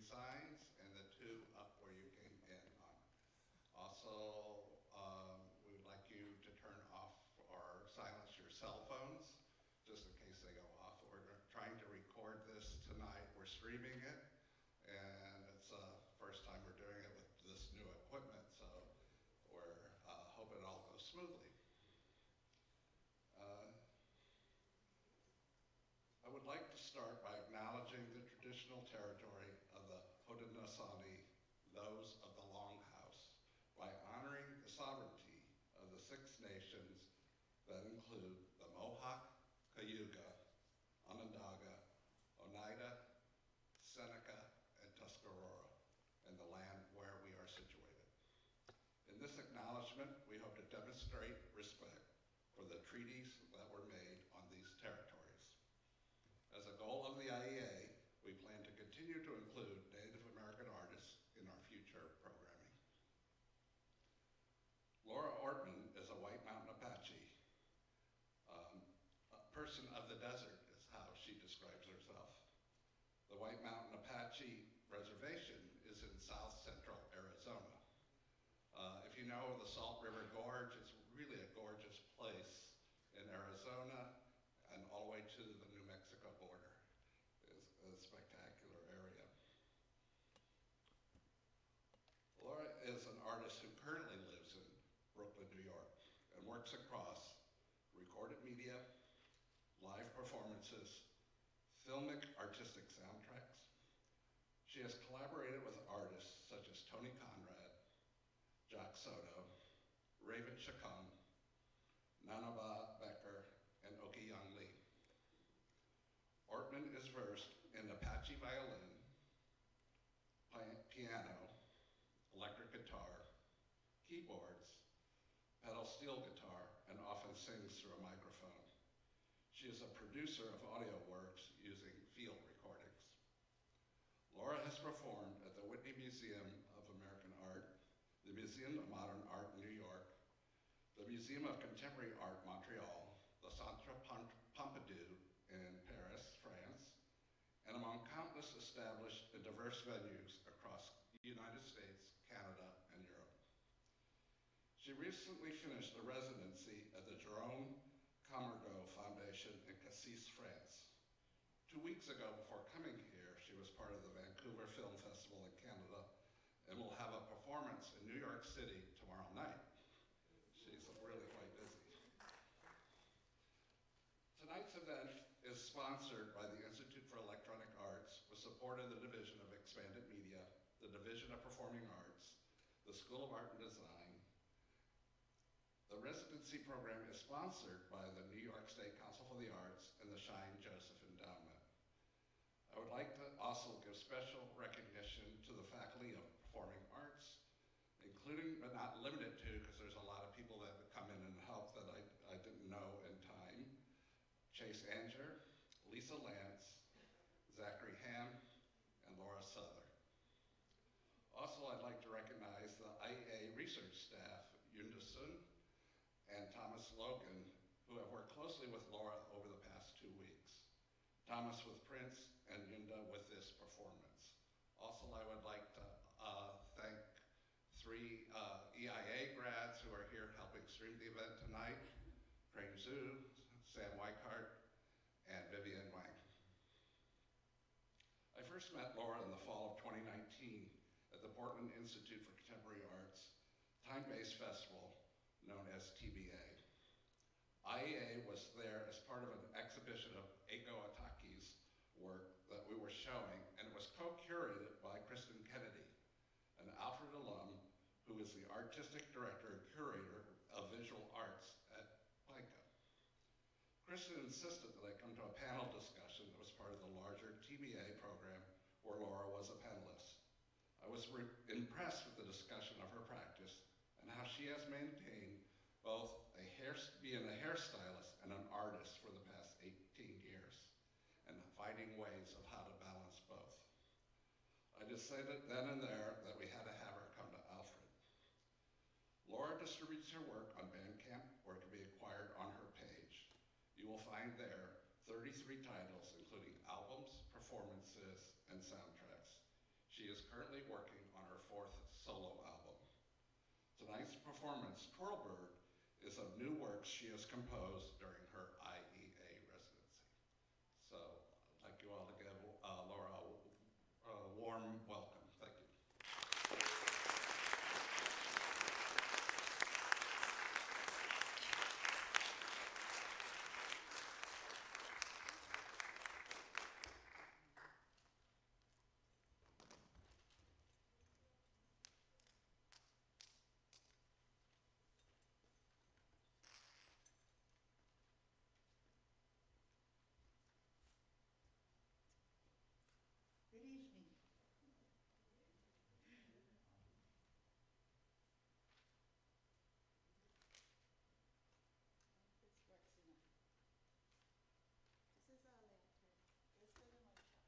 signs and the 2 up where you came in on. Also, we would like you to turn off or silence your cell phones, just in case they go off. We're trying to record this tonight. We're streaming it, and it's the first time we're doing it with this new equipment, so we're hoping it all goes smoothly. I would like to start by acknowledging the traditional territory of the Haudenosaunee, those of the Longhouse, by honoring the sovereignty of the 6 nations that include the Mohawk, Cayuga, Onondaga, Oneida, Seneca, and Tuscarora, and the land where we are situated. In this acknowledgement, we hope to demonstrate respect for the treaties that were made on these territories. As a goal of the IEA, we plan to continue to include Native American artists in our future programming. Laura Ortman is a White Mountain Apache. A person of the desert is how she describes herself. The White Mountain Apache Reservation is in south central Arizona. If you know the Salt River Gorge, it's really a gorgeous place in Arizona and all the way to the New Mexico border. It's a spectacular area. Laura is an artist who currently lives in Brooklyn, New York, and works across recorded media, live performances, filmic artistic soundtracks. She has collaborated with artists such as Tony Conrad, Jack Soto, Raven Chacon, Nanaba Becker, and Oki Young Lee. Ortman is versed in Apache violin, piano, electric guitar, keyboards, pedal steel guitar, and often sings through a microphone. She is a producer of audio works using field recordings. Laura has performed at the Whitney Museum of American Art, the Museum of Modern Art in New York, the Museum of Contemporary Art, Montreal, the Centre Pompidou in Paris, France, and among countless established and diverse venues across the United States, Canada, and Europe. She recently finished a residency at the Jerome Camergo Foundation in Cassis, France. 2 weeks ago, before coming here, she was part of the Vancouver Film Festival in Canada and will have a performance in New York City tomorrow night. She's really quite busy. Tonight's event is sponsored by the Institute for Electronic Arts with support of the Division of Expanded Media, the Division of Performing Arts, the School of Art and Design. The residency program is sponsored by the New York State Council for the Arts and the Shine Joseph Endowment. I would like to also give special recognition to the Faculty of Performing Arts, including but not limited to, because there's a lot of people that come in and help that I didn't know in time. Chase Anger, Lisa Lance, Zachary Ham, and Laura Souther. Also, I'd like to recognize the IEA research staff, Yunda Sun and Thomas Logan, who have worked closely with Laura over the past 2 weeks. Thomas with Prince and Yunda with this performance. Also, I would like to thank 3 EIA grads who are here helping stream the event tonight, Crane Zhu, Sam Weichart, and Vivian Wang. I first met Laura in the fall of 2019 at the Portland Institute for Contemporary Arts time-based festival known as TBA. IEA was there as part of an exhibition of Eiko Ataki's work that we were showing, and it was co-curated by Kristen Kennedy, an Alfred alum who is the artistic director and curator of visual arts at PICA. Kristen insisted that I come to a panel discussion that was part of the larger TBA program where Laura was a panelist. I was impressed with the discussion of her practice and how she has maintained both being a hairstylist and an artist for the past 18 years and finding ways of how to balance both. I decided then and there that we had to have her come to Alfred. Laura distributes her work on Bandcamp, where it can be acquired on her page. You will find there 33 titles, including albums, performances, and soundtracks. She is currently working on her 4th solo album. Tonight's performance, TWIRL Bird, is of new works she has composed during her IEA residency. So I'd like you all to give Laura a warm welcome. Thank you. Good evening. This works enough. This is our lantern. This is a mantra.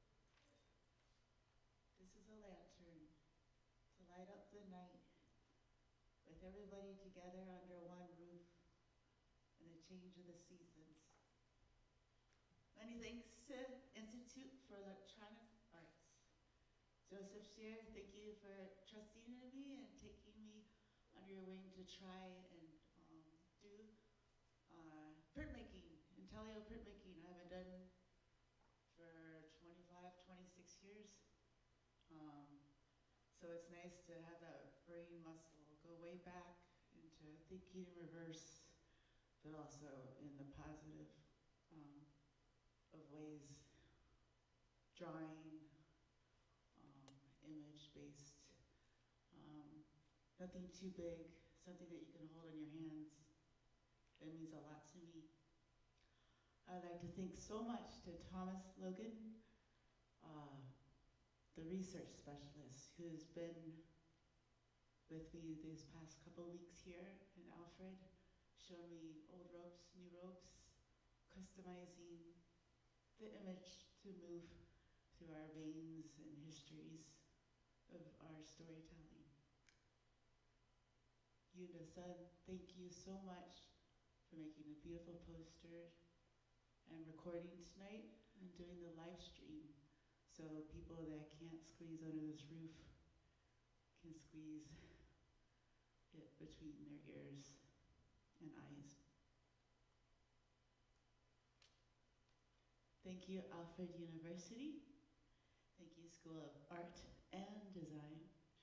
This is a lantern to light up the night with everybody together under one roof in the change of the seasons. Many thanks to Institute for Electronic Arts. Joseph Scheer, thank you for trusting in me and taking me under your wing to try and do printmaking, intelligo printmaking. I haven't done for 25, 26 years. So it's nice to have that brain muscle go way back into thinking in reverse, but also in the positive of ways, drawing, image-based, nothing too big, something that you can hold in your hands. It means a lot to me. I'd like to thank so much to Thomas Logan, the research specialist who's been with me these past couple weeks here in Alfred, showing me old ropes, new ropes, customizing the image to move through our veins and histories of our storytelling. Yuna Sun, thank you so much for making a beautiful poster and recording tonight and doing the live stream so people that can't squeeze under this roof can squeeze it between their ears and eyes. Thank you, Alfred University. Thank you, School of Art and Design.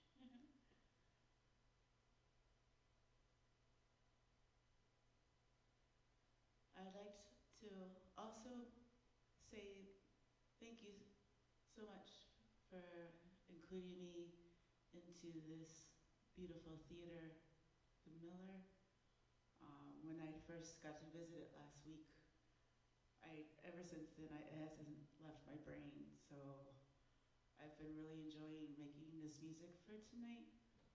I'd like to also say thank you so much for including me into this beautiful theater, the Miller. When I first got to visit it last week, ever since then, it hasn't left my brain. So I've been really enjoying making this music for tonight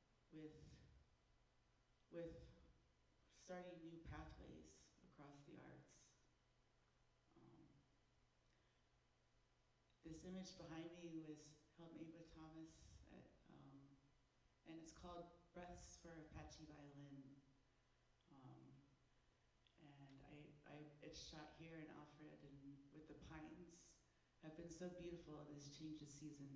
with starting new pathways across the arts. This image behind me was held made with Thomas, and it's called Breaths for Apache Violin. And it's shot here in Alfred and with the pines have been so beautiful this change of season.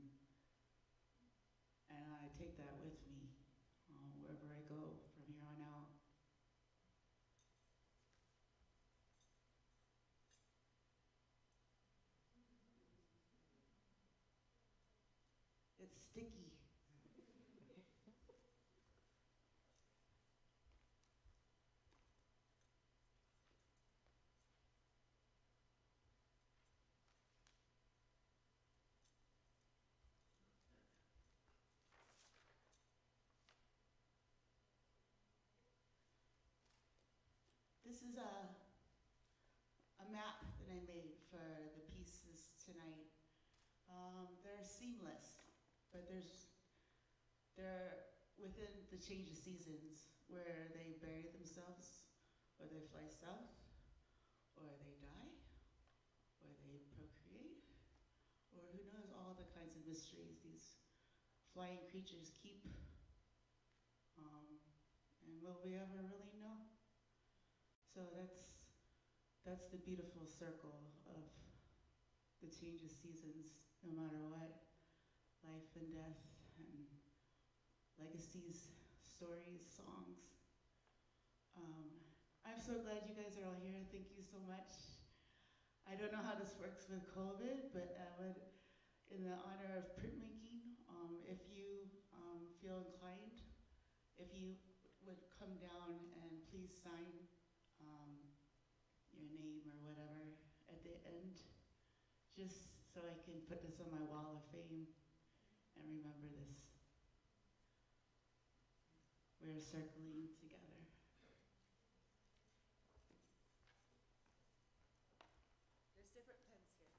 And I take that with me wherever I go from here on out. It's sticky. This is a map that I made for the pieces tonight. They're seamless, but they're within the change of seasons where they bury themselves, or they fly south, or they die, or they procreate, or who knows all the kinds of mysteries these flying creatures keep. And will we ever really know? So that's the beautiful circle of the change of seasons, no matter what. life and death and legacies, stories, songs. I'm so glad you guys are all here. Thank you so much. I don't know how this works with COVID, but I would, in the honor of printmaking, if you feel inclined, if you would come down and please sign your name or whatever at the end, just so I can put this on my wall of fame and remember this. We're circling together. There's different pens here.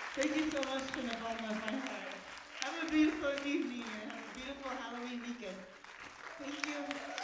Thank you so much from the bottom of my heart. Have a beautiful evening and have a beautiful Halloween weekend. Thank you.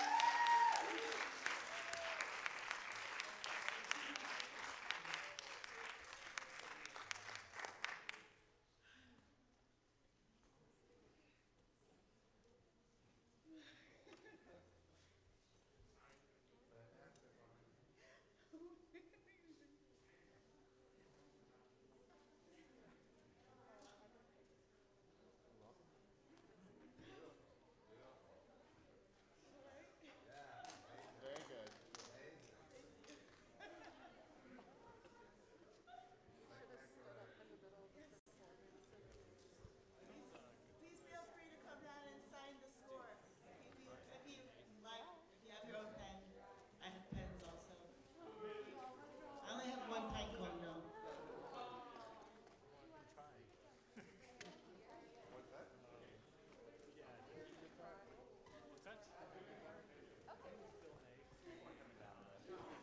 Please feel free to come down and sign the score. If you like, if you have your own pen. I have pens also. I only have one pine cone though.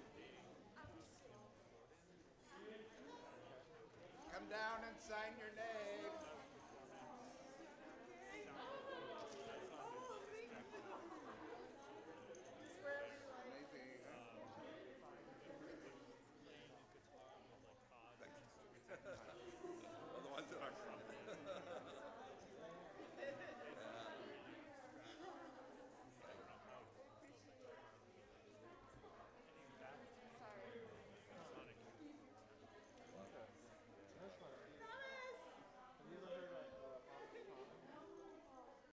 Come down and sign your name.